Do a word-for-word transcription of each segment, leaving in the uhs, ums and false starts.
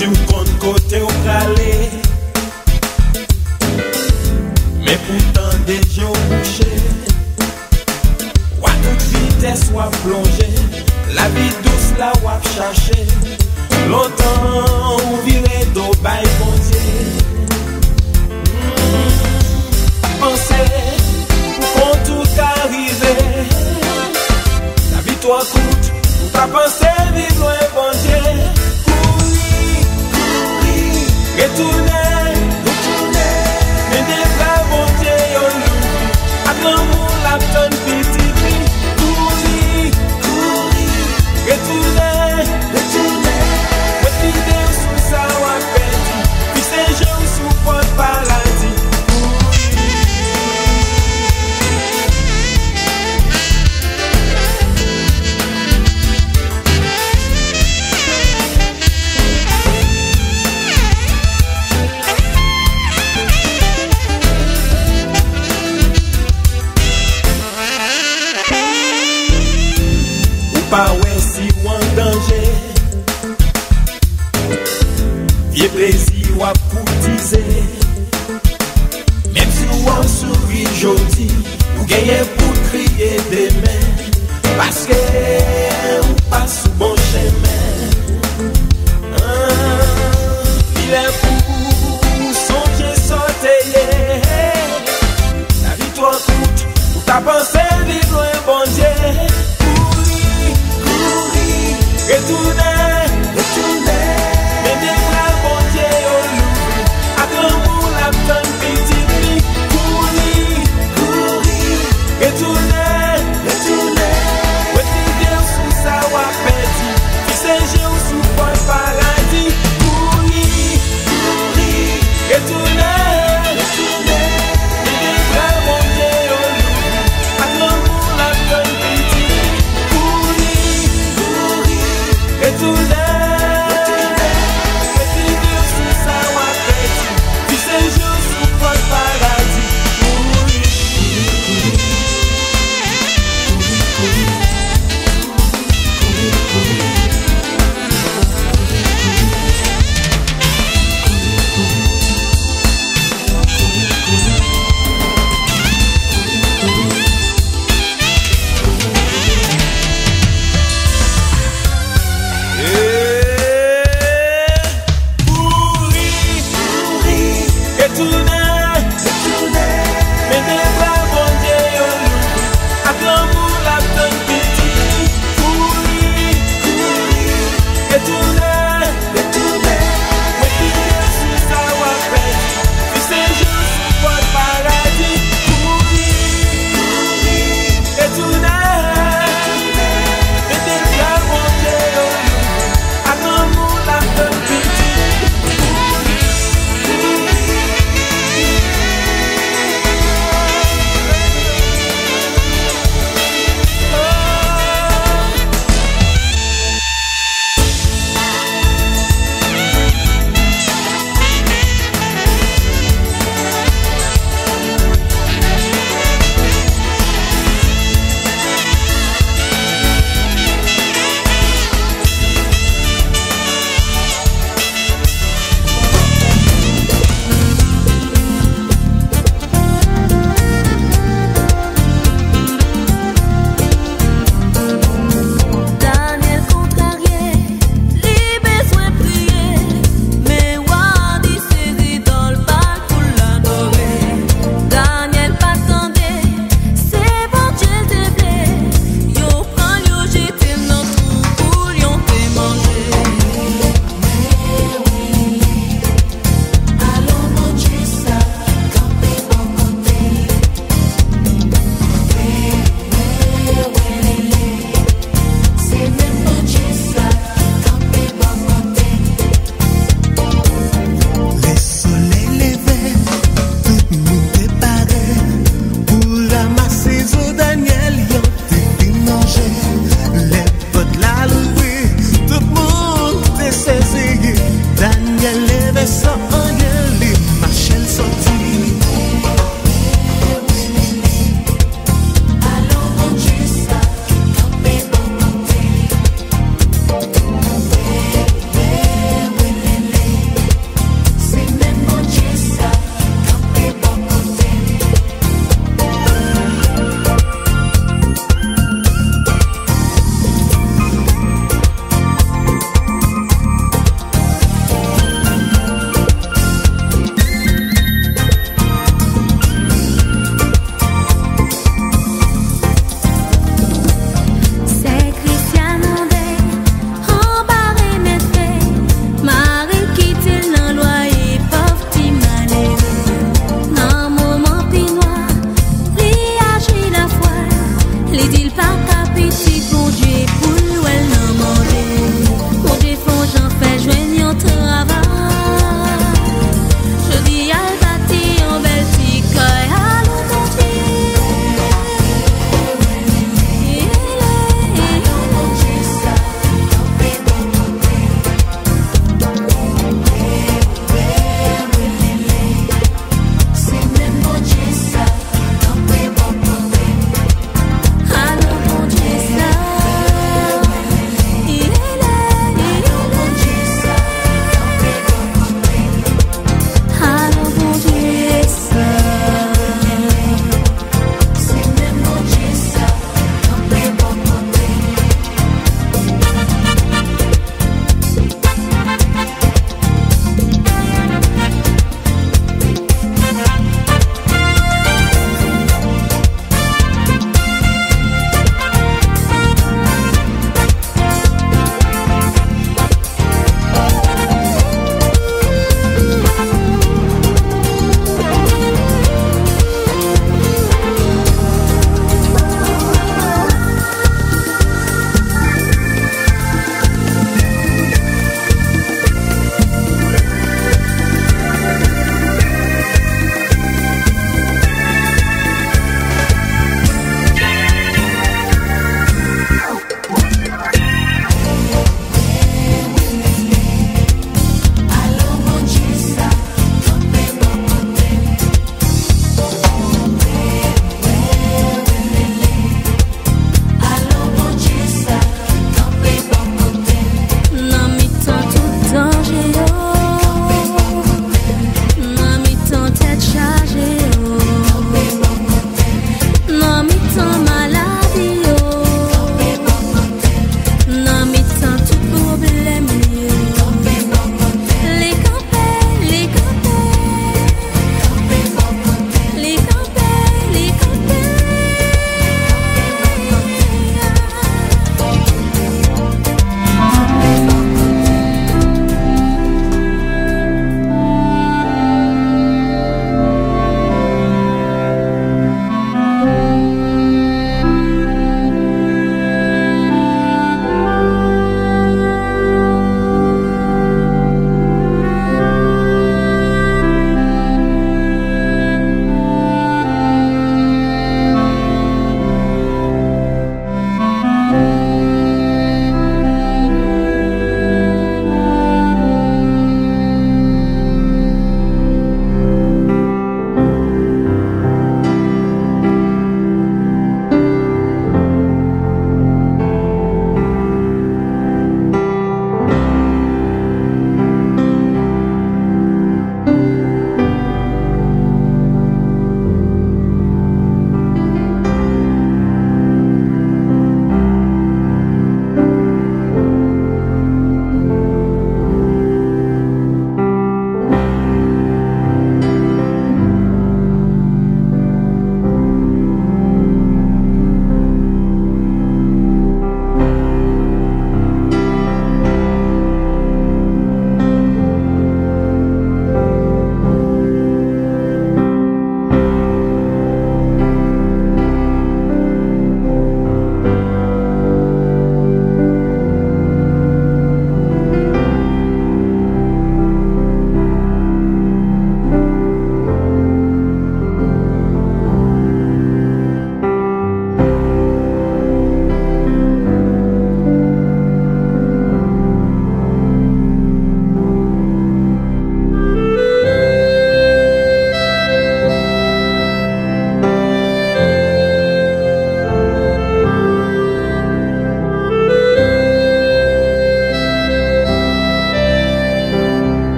du compte côté au calé. Mais pourtant des gens bouchés. Ou à toute vitesse ou à plonger. La vie douce là ou à chercher. Longtemps ou viré d'eau bail bon Dieu. Pensez pour tout arriver. La victoire coûte. Ou pas penser vivre loin bon Dieu. Courir, courir, retourner, retourner. Mais des vrais bon Dieu yon l'oubli. A l'amour la donne petit prix. Courir, courir, retourner, retourner. Ouais fidèle sous ça ou à pédi. Puis c'est jeu sous porte paradis. Pas ouais si ou en danger. Vieux plaisir ou à courtiser. Même si ou en sourit jodi, ou gagnez pour crier des mains. Parce que ou pas sous bon chemin. Ah, il est pour songer sauter. La victoire coûte, ou t'as pensé vivre loin bon Dieu. Retourner, retourner. Mais des vrais bon Dieu yon l'oubli. A l'amour la donne petit prix. Courir, courir. Retourner, retourner. Ouais fidèle sous ça ou à pédi.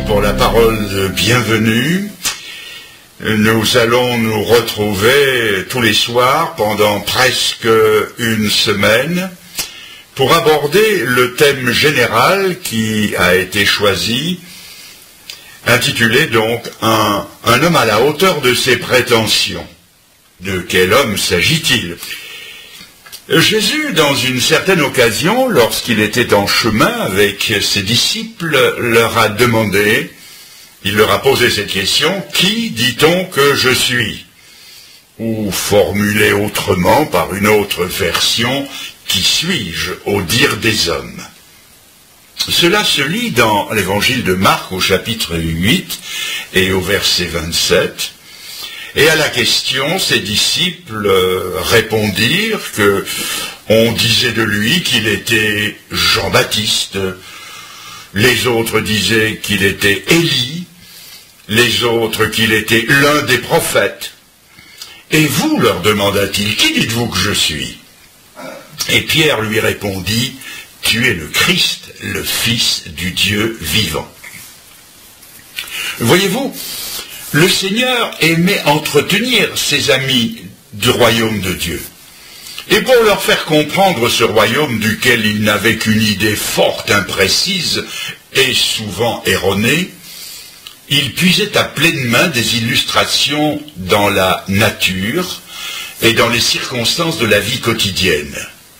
pour la parole de bienvenue. Nous allons nous retrouver tous les soirs pendant presque une semaine pour aborder le thème général qui a été choisi, intitulé donc un, un homme à la hauteur de ses prétentions. De quel homme s'agit-il? Jésus, dans une certaine occasion, lorsqu'il était en chemin avec ses disciples, leur a demandé, il leur a posé cette question, « Qui dit-on que je suis ?» Ou formulé autrement par une autre version, « Qui suis-je au dire des hommes ?» Cela se lit dans l'évangile de Marc au chapitre huit et au verset vingt-sept. Et à la question, ses disciples répondirent que on disait de lui qu'il était Jean-Baptiste, les autres disaient qu'il était Élie, les autres qu'il était l'un des prophètes. Et vous, leur demanda-t-il, qui dites-vous que je suis? Et Pierre lui répondit, tu es le Christ, le Fils du Dieu vivant. Voyez-vous, le Seigneur aimait entretenir ses amis du royaume de Dieu. Et pour leur faire comprendre ce royaume duquel il n'avait qu'une idée forte, imprécise et souvent erronée, il puisait à pleine main des illustrations dans la nature et dans les circonstances de la vie quotidienne.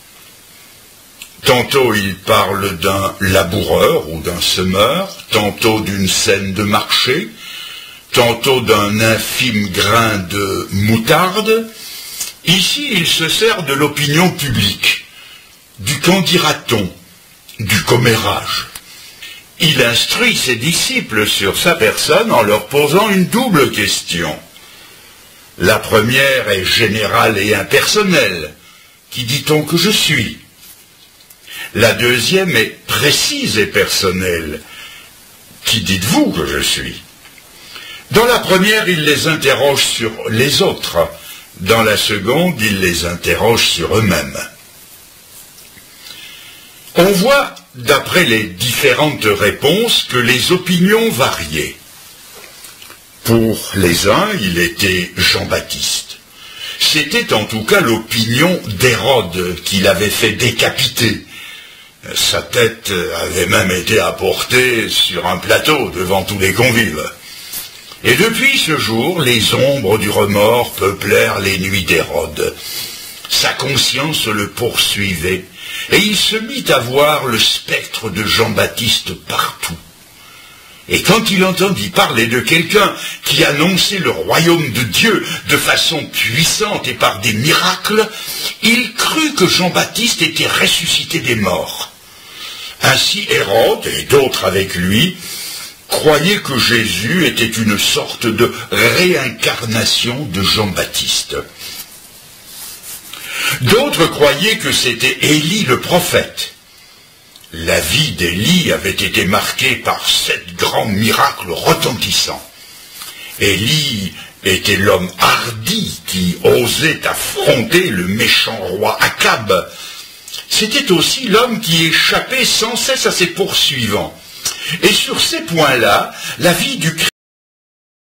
Tantôt il parle d'un laboureur ou d'un semeur, tantôt d'une scène de marché, tantôt d'un infime grain de moutarde. Ici, il se sert de l'opinion publique, du qu'en dira-t-on, du commérage. Il instruit ses disciples sur sa personne en leur posant une double question. La première est générale et impersonnelle. Qui dit-on que je suis? La deuxième est précise et personnelle. Qui dites-vous que je suis? Dans la première, il les interroge sur les autres. Dans la seconde, il les interroge sur eux-mêmes. On voit, d'après les différentes réponses, que les opinions variaient. Pour les uns, il était Jean-Baptiste. C'était en tout cas l'opinion d'Hérode qui l'avait fait décapiter. Sa tête avait même été apportée sur un plateau devant tous les convives. Et depuis ce jour, les ombres du remords peuplèrent les nuits d'Hérode. Sa conscience le poursuivait, et il se mit à voir le spectre de Jean-Baptiste partout. Et quand il entendit parler de quelqu'un qui annonçait le royaume de Dieu de façon puissante et par des miracles, il crut que Jean-Baptiste était ressuscité des morts. Ainsi Hérode, et d'autres avec lui, croyaient que Jésus était une sorte de réincarnation de Jean-Baptiste. D'autres croyaient que c'était Élie le prophète. La vie d'Élie avait été marquée par sept grands miracles retentissants. Élie était l'homme hardi qui osait affronter le méchant roi Akab. C'était aussi l'homme qui échappait sans cesse à ses poursuivants. Et sur ces points-là, la vie du Christ